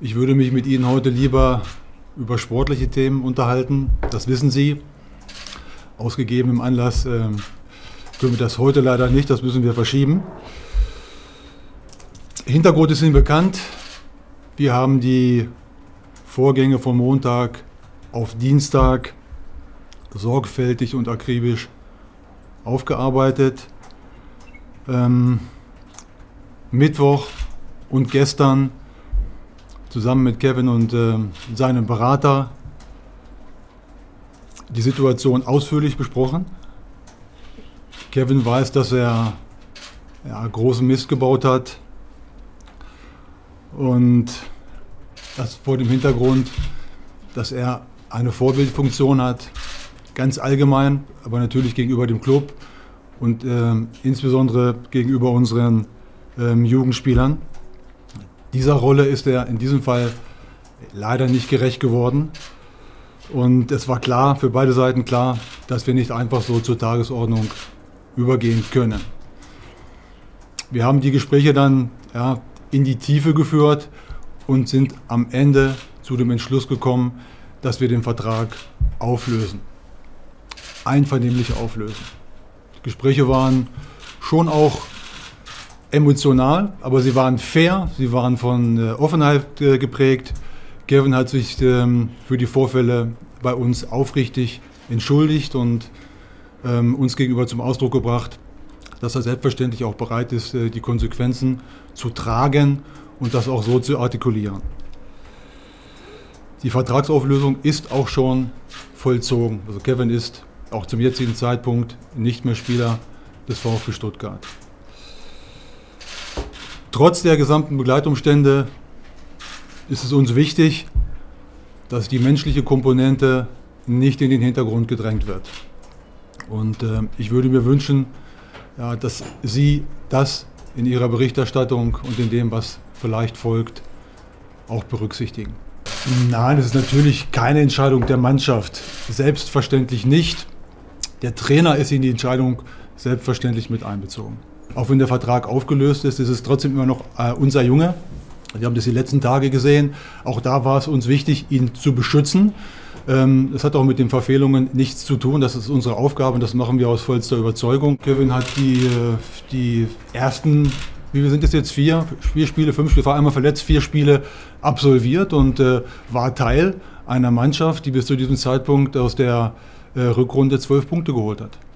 Ich würde mich mit Ihnen heute lieber über sportliche Themen unterhalten. Das wissen Sie. Aus gegebenem Anlass können wir das heute leider nicht, das müssen wir verschieben. Hintergrund ist Ihnen bekannt. Wir haben die Vorgänge vom Montag auf Dienstag sorgfältig und akribisch aufgearbeitet. Mittwoch und gestern zusammen mit Kevin und seinem Berater die Situation ausführlich besprochen. Kevin weiß, dass er großen Mist gebaut hat und das vor dem Hintergrund, dass er eine Vorbildfunktion hat, ganz allgemein, aber natürlich gegenüber dem Club und insbesondere gegenüber unseren Jugendspielern. Dieser Rolle ist er in diesem Fall leider nicht gerecht geworden. Und es war klar, für beide Seiten klar, dass wir nicht einfach so zur Tagesordnung übergehen können. Wir haben die Gespräche dann in die Tiefe geführt und sind am Ende zu dem Entschluss gekommen, dass wir den Vertrag auflösen. Einvernehmlich auflösen. Die Gespräche waren schon auch emotional, aber sie waren fair, sie waren von Offenheit geprägt. Kevin hat sich für die Vorfälle bei uns aufrichtig entschuldigt und uns gegenüber zum Ausdruck gebracht, dass er selbstverständlich auch bereit ist, die Konsequenzen zu tragen und das auch so zu artikulieren. Die Vertragsauflösung ist auch schon vollzogen. Also Kevin ist auch zum jetzigen Zeitpunkt nicht mehr Spieler des VfB Stuttgart. Trotz der gesamten Begleitumstände ist es uns wichtig, dass die menschliche Komponente nicht in den Hintergrund gedrängt wird. Und ich würde mir wünschen, dass Sie das in Ihrer Berichterstattung und in dem, was vielleicht folgt, auch berücksichtigen. Nein, es ist natürlich keine Entscheidung der Mannschaft. Selbstverständlich nicht. Der Trainer ist in die Entscheidung selbstverständlich mit einbezogen. Auch wenn der Vertrag aufgelöst ist, ist es trotzdem immer noch unser Junge. Wir haben das die letzten Tage gesehen. Auch da war es uns wichtig, ihn zu beschützen. Das hat auch mit den Verfehlungen nichts zu tun. Das ist unsere Aufgabe und das machen wir aus vollster Überzeugung. Kevin hat die ersten, wie sind es jetzt, 4 Spiele, 5 Spiele, war einmal verletzt, 4 Spiele absolviert und war Teil einer Mannschaft, die bis zu diesem Zeitpunkt aus der Rückrunde 12 Punkte geholt hat.